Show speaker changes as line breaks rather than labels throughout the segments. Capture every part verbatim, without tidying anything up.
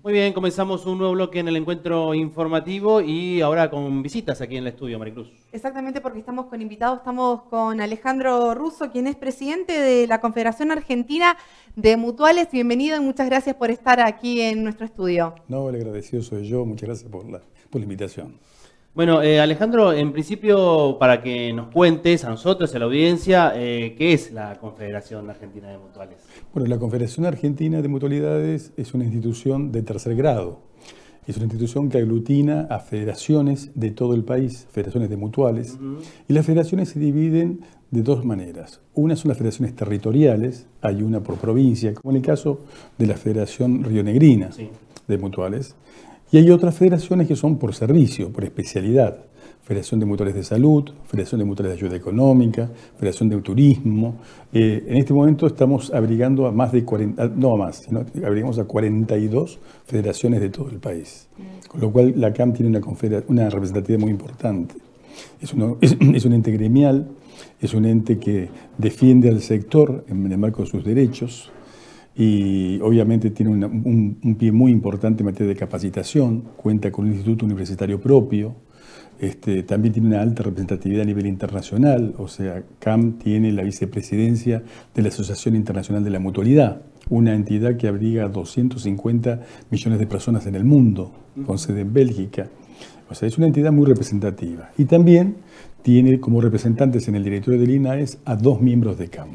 Muy bien, comenzamos un nuevo bloque en el encuentro informativo y ahora con visitas aquí en el estudio, Maricruz.
Exactamente, porque estamos con invitados, estamos con Alejandro Russo, quien es presidente de la Confederación Argentina de Mutuales. Bienvenido y muchas gracias por estar aquí en nuestro estudio.
No, el agradecido soy yo, muchas gracias por la, por la invitación.
Bueno, eh, Alejandro, en principio, para que nos cuentes a nosotros, a la audiencia, eh, ¿qué es la Confederación Argentina de Mutuales?
Bueno, la Confederación Argentina de Mutualidades es una institución de tercer grado. Es una institución que aglutina a federaciones de todo el país, federaciones de mutuales, uh-huh. Y las federaciones se dividen de dos maneras. Una son las federaciones territoriales, hay una por provincia, como en el caso de la Federación Rionegrina sí. de Mutuales. Y hay otras federaciones que son por servicio, por especialidad. Federación de Mutuales de Salud, Federación de Mutuales de Ayuda Económica, Federación de Turismo. Eh, en este momento estamos abrigando a más de cuarenta, no a más, sino abrigamos a cuarenta y dos federaciones de todo el país. Con lo cual la C A M tiene una, una representatividad muy importante. Es, uno, es, es un ente gremial, es un ente que defiende al sector en el marco de sus derechos. Y obviamente tiene una, un, un pie muy importante en materia de capacitación, cuenta con un instituto universitario propio, este, también tiene una alta representatividad a nivel internacional, o sea, C A M tiene la vicepresidencia de la Asociación Internacional de la Mutualidad, una entidad que abriga doscientos cincuenta millones de personas en el mundo, con sede en Bélgica. O sea, es una entidad muy representativa. Y también tiene como representantes en el directorio del I N A E S a dos miembros de C A M.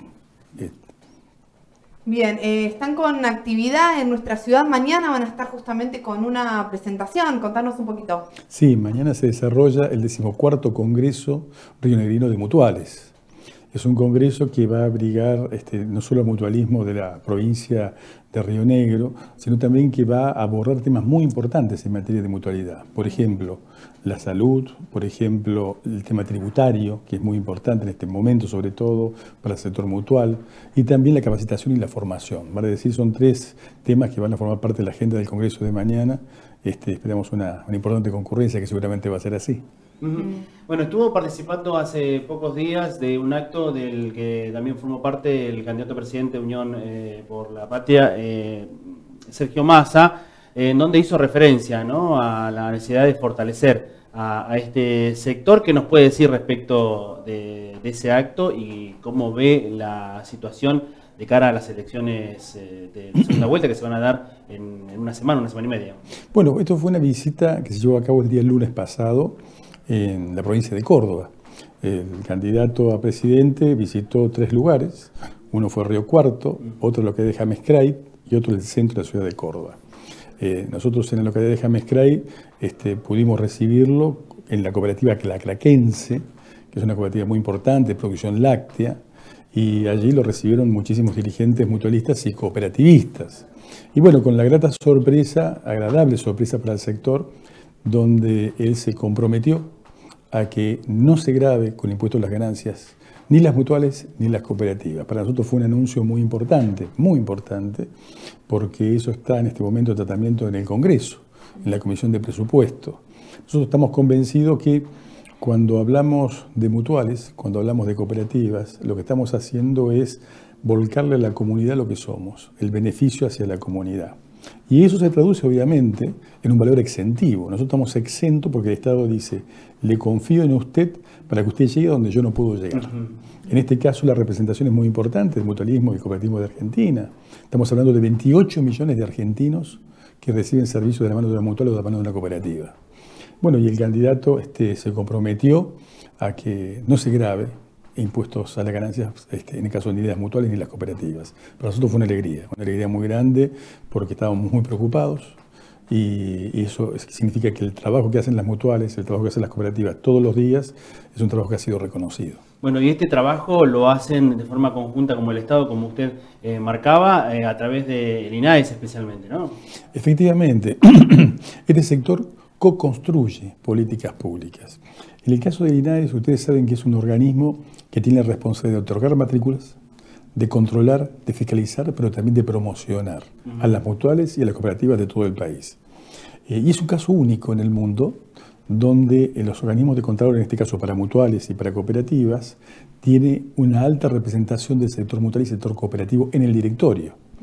Bien, eh, están con actividad en nuestra ciudad. Mañana van a estar justamente con una presentación. Contanos un poquito.
Sí, mañana se desarrolla el decimocuarto Congreso Rionegrino de Mutuales. Es un congreso que va a abrigar este, no solo el mutualismo de la provincia de Río Negro, sino también que va a abordar temas muy importantes en materia de mutualidad. Por ejemplo, la salud, por ejemplo, el tema tributario, que es muy importante en este momento, sobre todo para el sector mutual, y también la capacitación y la formación. Vale decir, son tres temas que van a formar parte de la agenda del Congreso de mañana. Este, esperamos una, una importante concurrencia, que seguramente va a ser así.
Uh-huh. Bueno, estuvo participando hace pocos días de un acto del que también formó parte el candidato a presidente de Unión eh, por la Patria, eh, Sergio Massa, eh, en donde hizo referencia, ¿no?, a la necesidad de fortalecer a, a este sector. ¿Qué nos puede decir respecto de, de ese acto y cómo ve la situación de cara a las elecciones eh, de segunda vuelta que se van a dar en, en una semana, una semana y media?
Bueno, esto fue una visita que se llevó a cabo el día lunes pasado en la provincia de Córdoba. El candidato a presidente visitó tres lugares. Uno fue Río Cuarto, otro la localidad de James-Cray y otro el centro de la ciudad de Córdoba. Eh, nosotros en la localidad de James-Cray este, pudimos recibirlo en la cooperativa Clacraquense, que es una cooperativa muy importante de producción láctea, y allí lo recibieron muchísimos dirigentes mutualistas y cooperativistas. Y bueno, con la grata sorpresa, agradable sorpresa para el sector, donde él se comprometió a que no se grave con impuestos a las ganancias ni las mutuales ni las cooperativas. Para nosotros fue un anuncio muy importante, muy importante, porque eso está en este momento de tratamiento en el Congreso, en la Comisión de Presupuesto. Nosotros estamos convencidos que cuando hablamos de mutuales, cuando hablamos de cooperativas, lo que estamos haciendo es volcarle a la comunidad lo que somos, el beneficio hacia la comunidad. Y eso se traduce obviamente en un valor exentivo. Nosotros estamos exentos porque el Estado dice, le confío en usted para que usted llegue a donde yo no puedo llegar. Uh-huh. En este caso la representación es muy importante del mutualismo y el cooperativismo de Argentina. Estamos hablando de veintiocho millones de argentinos que reciben servicios de la mano de una mutual o de la mano de una cooperativa. Bueno, y el candidato este, se comprometió a que no se grave impuestos a las ganancias, este, en el caso de ni las mutuales ni las cooperativas. Para nosotros fue una alegría, una alegría muy grande porque estábamos muy preocupados y, y eso significa que el trabajo que hacen las mutuales, el trabajo que hacen las cooperativas todos los días es un trabajo que ha sido reconocido.
Bueno, y este trabajo lo hacen de forma conjunta como el Estado, como usted eh, marcaba, eh, a través del I N A E S especialmente, ¿no?
Efectivamente, este sector co-construye políticas públicas. En el caso del I N A E S, ustedes saben que es un organismo que tiene la responsabilidad de otorgar matrículas, de controlar, de fiscalizar, pero también de promocionar uh-huh. a las mutuales y a las cooperativas de todo el país. Eh, y es un caso único en el mundo donde eh, los organismos de control, en este caso para mutuales y para cooperativas, tiene una alta representación del sector mutual y sector cooperativo en el directorio.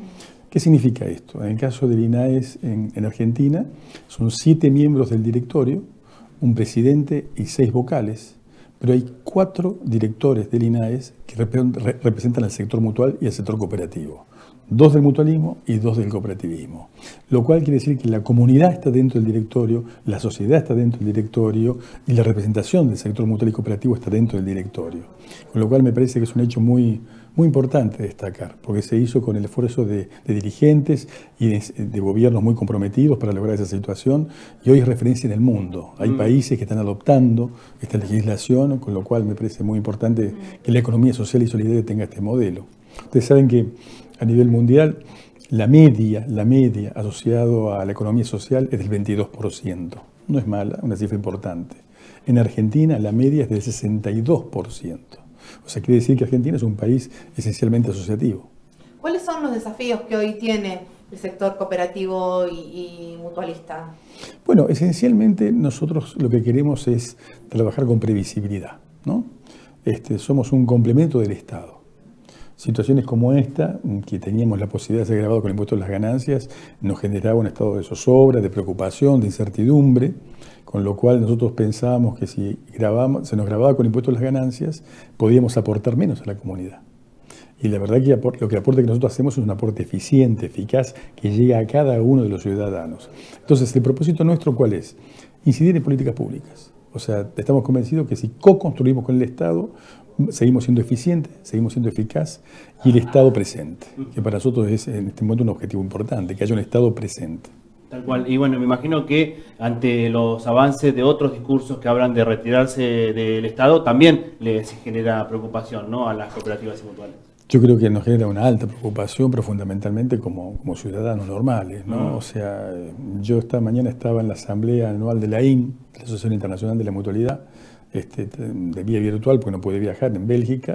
¿Qué significa esto? En el caso del INAES en, en Argentina, son siete miembros del directorio, un presidente y seis vocales, pero hay cuatro directores del INAES que representan al sector mutual y al sector cooperativo. Dos del mutualismo y dos del cooperativismo. Lo cual quiere decir que la comunidad está dentro del directorio, la sociedad está dentro del directorio y la representación del sector mutual y cooperativo está dentro del directorio. Con lo cual me parece que es un hecho muy, muy importante destacar, porque se hizo con el esfuerzo de, de dirigentes y de, de gobiernos muy comprometidos para lograr esa situación, y hoy es referencia en el mundo. Hay mm. países que están adoptando esta legislación, con lo cual me parece muy importante que la economía social y solidaria tenga este modelo. Ustedes saben que a nivel mundial, la media, la media asociado a la economía social es del veintidós por ciento. No es mala, una cifra importante. En Argentina la media es del sesenta y dos por ciento. O sea, quiere decir que Argentina es un país esencialmente asociativo.
¿Cuáles son los desafíos que hoy tiene el sector cooperativo y, y mutualista?
Bueno, esencialmente nosotros lo que queremos es trabajar con previsibilidad, ¿no? Este, somos un complemento del Estado. Situaciones como esta, que teníamos la posibilidad de ser grabado con el impuesto a las ganancias, nos generaba un estado de zozobra, de preocupación, de incertidumbre, con lo cual nosotros pensábamos que si grabamos, se nos grababa con el impuesto a las ganancias, podíamos aportar menos a la comunidad. Y la verdad que lo que el aporte que nosotros hacemos es un aporte eficiente, eficaz, que llega a cada uno de los ciudadanos. Entonces, el propósito nuestro, ¿cuál es? Incidir en políticas públicas. O sea, estamos convencidos que si co-construimos con el Estado, seguimos siendo eficientes, seguimos siendo eficaz, y el Estado presente, que para nosotros es en este momento un objetivo importante, que haya un Estado presente.
Tal cual. Y bueno, me imagino que ante los avances de otros discursos que hablan de retirarse del Estado, también les genera preocupación, ¿no?, a las cooperativas y mutuales.
Yo creo que nos genera una alta preocupación, pero fundamentalmente como, como ciudadanos normales, ¿no? Mm. O sea, yo esta mañana estaba en la asamblea anual de la I N, la Asociación Internacional de la Mutualidad, este, de vía virtual, porque no puede viajar, en Bélgica,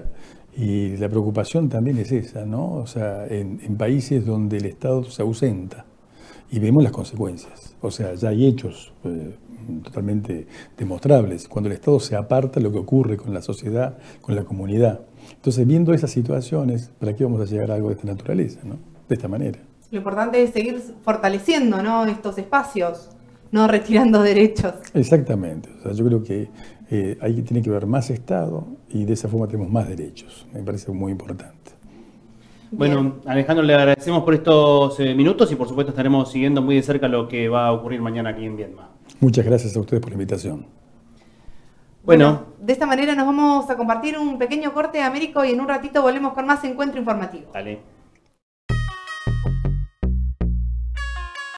y la preocupación también es esa, ¿no? O sea, en, en países donde el Estado se ausenta, y vemos las consecuencias. O sea, ya hay hechos eh, totalmente demostrables. Cuando el Estado se aparta, lo que ocurre con la sociedad, con la comunidad. Entonces, viendo esas situaciones, ¿para qué vamos a llegar a algo de esta naturaleza, ¿no? De esta manera.
Lo importante es seguir fortaleciendo, ¿no?, estos espacios, no retirando derechos.
Exactamente. O sea, yo creo que eh, ahí tiene que haber más Estado y de esa forma tenemos más derechos. Me parece muy importante.
Bueno, bien. Alejandro, le agradecemos por estos eh, minutos y por supuesto estaremos siguiendo muy de cerca lo que va a ocurrir mañana aquí en Viedma.
Muchas gracias a ustedes por la invitación.
Bueno, bueno, de esta manera nos vamos a compartir un pequeño corte, Américo, y en un ratito volvemos con más encuentro informativo.
Dale.